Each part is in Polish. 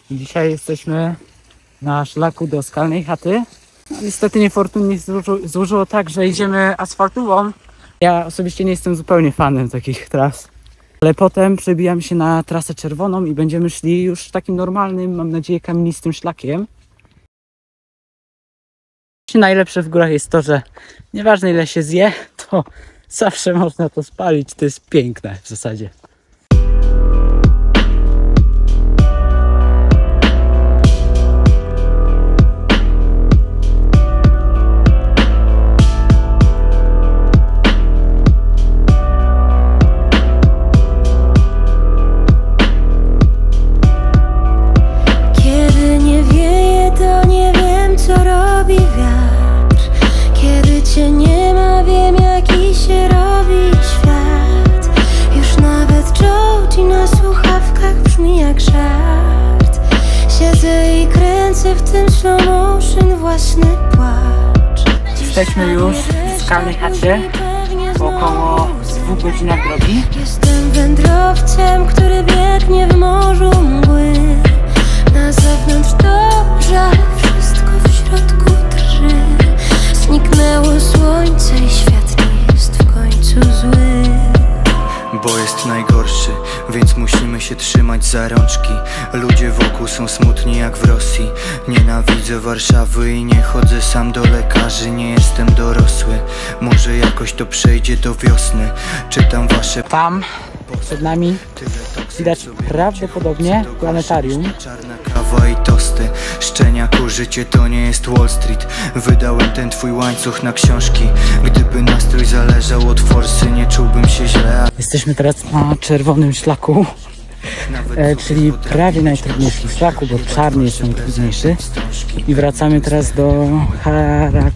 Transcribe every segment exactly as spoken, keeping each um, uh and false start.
Dzisiaj jesteśmy na szlaku do Skalnej Chaty. No, niestety niefortunnie złożyło, złożyło tak, że idziemy asfaltową. Ja osobiście nie jestem zupełnie fanem takich tras. Ale potem przebijam się na trasę czerwoną i będziemy szli już takim normalnym, mam nadzieję, kamienistym szlakiem. Najlepsze w górach jest to, że nieważne ile się zje, to zawsze można to spalić. To jest piękne w zasadzie. W tym slow motion własny płacz. Jesteśmy już w Skalnej Chacie po około dwóch godzinach drogi. Jestem wędrowcem, który biegnie w morzu mgły. Na zewnątrz dobrze, ale wszystko w środku drży. Zniknęło słońce i świat nie jest w końcu zły. Bo jest najgorszy, więc musimy się trzymać za rączki. Ludzie wokół są smutni jak w Rosji. Nienawidzę Warszawy i nie chodzę sam do lekarzy. Nie jestem dorosły, może jakoś to przejdzie do wiosny. Czytam wasze... Tam przed nami widać prawdopodobnie planetarium. Czarna kawa i tosty, szczeniaku, życie to nie jest Wall Street. Wydałem ten twój łańcuch na książki. Gdyby nastrój zależał od forsy, nie czułbym się źle. Jesteśmy teraz na czerwonym szlaku, e, czyli prawie najtrudniejszym szlaku, bo czarny jest najtrudniejszy. I wracamy teraz do Hara...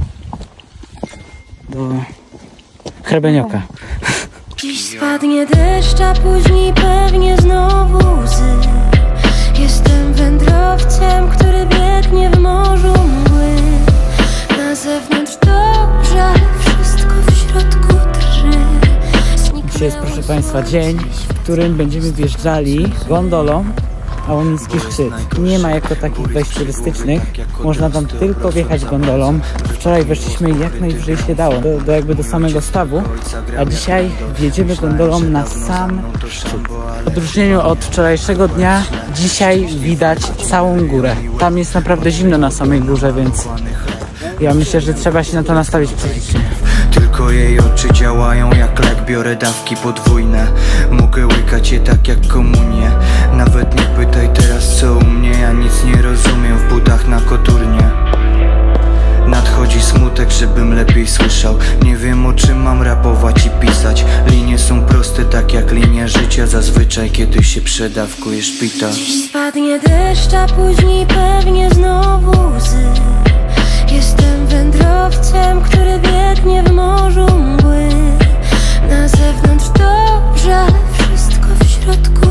do Hrebenioka. Dziś spadnie deszcz, a później pewnie znowu łzy. Jestem wędrowcem, który biegnie w morzu mgły. Na zewnątrz dobrze, ale wszystko w środku drży. Dzisiaj jest, proszę Państwa, dzień, w którym będziemy wjeżdżali gondolą na Łoniński Szczyt. Nie ma jako takich wejść turystycznych, można tam tylko wjechać gondolą. Wczoraj weszliśmy jak najwyżej się dało, do, do jakby do samego stawu, a dzisiaj wjedziemy gondolą na sam szczyt. W odróżnieniu od wczorajszego dnia, dzisiaj widać całą górę. Tam jest naprawdę zimno na samej górze, więc ja myślę, że trzeba się na to nastawić psychicznie. Tylko jej oczy działają jak lek, biorę dawki podwójne. Mogę łykać je tak jak komunię. Nawet nie pytaj teraz co u mnie, ja nic nie rozumiem w butach na koturnie. Nadchodzi smutek, żebym lepiej słyszał. Nie wiem o czym mam rapować i pisać. Linie są proste tak jak linia życia. Zazwyczaj kiedy się przedawkuje szpital. Dziś spadnie deszcz, a później pewnie znowu łzy. Jestem wędrowcem, który biegnie w morzu mgły. Na zewnątrz dobrze, ale wszystko w środku